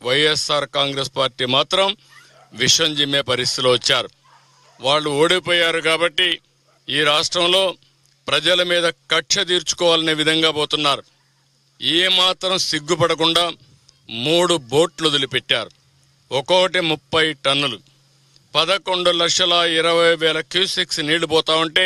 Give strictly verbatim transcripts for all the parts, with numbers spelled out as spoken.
YSR Congress party మాత్రం విషం జిమ్మే పరిస్థితిలో వచ్చారు. వాళ్ళు ఓడిపోయారు కాబట్టి ఈ రాష్ట్రంలో ప్రజల మీద కక్ష తీర్చుకోవాలనే విధంగా పోతున్నారు. ఏమాత్రం సిగ్గుపడకుండా మూడు బోట్లు వదిలిపెట్టారు. ఒక్కొక్కటి ముప్పై టన్నులు, పదకొండు లక్షల ఇరవై వేల క్యూసెక్స్ నీళ్లు పోతా ఉంటే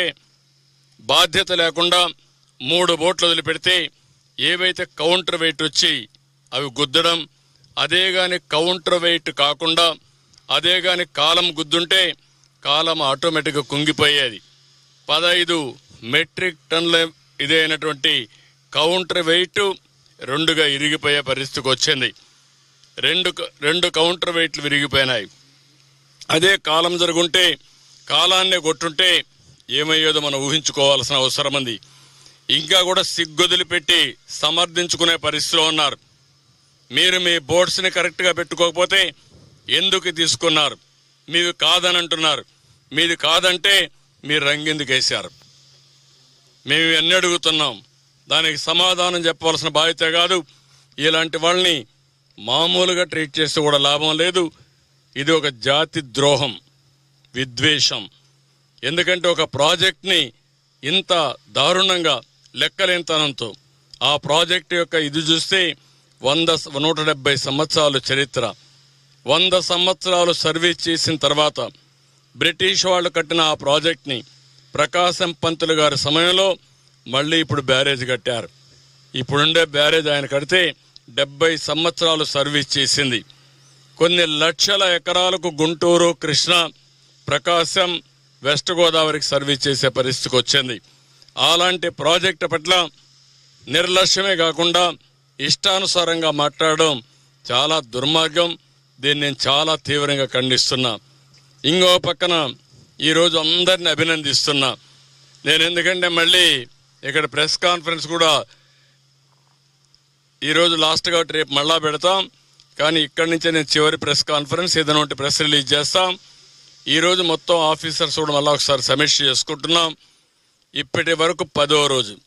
బాధ్యత లేకుండా మూడు బోట్లు వదిలిపెడితే ఏవైతే కౌంటర్ వెయిట్ వచ్చి అవి గుద్దడం, అదే గాని కౌంటర్ వెయిట్ కాకుండా అదే గాని కాలం గుద్దుంటే కాలం ఆటోమేటిక్గా కుంగిపోయేది. పదహైదు మెట్రిక్ టన్నుల ఇదైనటువంటి కౌంటర్ వెయిట్ రెండుగా ఇరిగిపోయే పరిస్థితికి వచ్చింది. రెండు రెండు కౌంటర్ వెయిట్లు విరిగిపోయినాయి. అదే కాలం జరుగుంటే కాలాన్నే కొట్టుంటే ఏమయ్యేదో మనం ఊహించుకోవాల్సిన అవసరం ఉంది. ఇంకా కూడా సిగ్గొదిలిపెట్టి సమర్థించుకునే పరిస్థితిలో ఉన్నారు. మీరు మీ బోర్డ్స్ని కరెక్ట్గా పెట్టుకోకపోతే ఎందుకు తీసుకున్నారు, మీది కాదని అంటున్నారు. మీది కాదంటే మీరు రంగెందుకు వేశారు? మేము ఎన్ని అడుగుతున్నాం, దానికి సమాధానం చెప్పవలసిన బాధ్యత కాదు. ఇలాంటి వాళ్ళని మామూలుగా ట్రీట్ చేస్తే కూడా లాభం లేదు. ఇది ఒక జాతి ద్రోహం, విద్వేషం. ఎందుకంటే ఒక ప్రాజెక్ట్ని ఇంత దారుణంగా లెక్కలేనితనంతో ఆ ప్రాజెక్టు యొక్క ఇది చూస్తే వంద నూట డెబ్బై సంవత్సరాలు చరిత్ర, వంద సంవత్సరాలు సర్వీస్ చేసిన తర్వాత బ్రిటిష్ వాళ్ళు కట్టిన ఆ ప్రాజెక్ట్ని ప్రకాశం పంతులు గారి సమయంలో మళ్ళీ ఇప్పుడు బ్యారేజ్ కట్టారు. ఇప్పుడుండే బ్యారేజ్ ఆయన కడితే డెబ్బై సంవత్సరాలు సర్వీస్ చేసింది. కొన్ని లక్షల ఎకరాలకు గుంటూరు, కృష్ణా, ప్రకాశం, వెస్ట్ గోదావరికి సర్వీస్ చేసే పరిస్థితికి వచ్చింది. అలాంటి ప్రాజెక్టు పట్ల నిర్లక్ష్యమే కాకుండా ఇష్టానుసారంగా మాట్లాడడం చాలా దుర్మార్గం. దీన్ని నేను చాలా తీవ్రంగా ఖండిస్తున్నా. ఇంకో పక్కన ఈరోజు అందరిని అభినందిస్తున్నా నేను. ఎందుకంటే మళ్ళీ ఇక్కడ ప్రెస్ కాన్ఫరెన్స్ కూడా ఈరోజు లాస్ట్ కాబట్టి రేపు మళ్ళా పెడతాం. కానీ ఇక్కడి నుంచే నేను చివరి ప్రెస్ కాన్ఫరెన్స్ ఏదైనా ఉంటే ప్రెస్ రిలీజ్ చేస్తాం. ఈరోజు మొత్తం ఆఫీసర్స్ కూడా మళ్ళీ ఒకసారి సమీక్ష చేసుకుంటున్నాం. ఇప్పటి వరకు పదో రోజు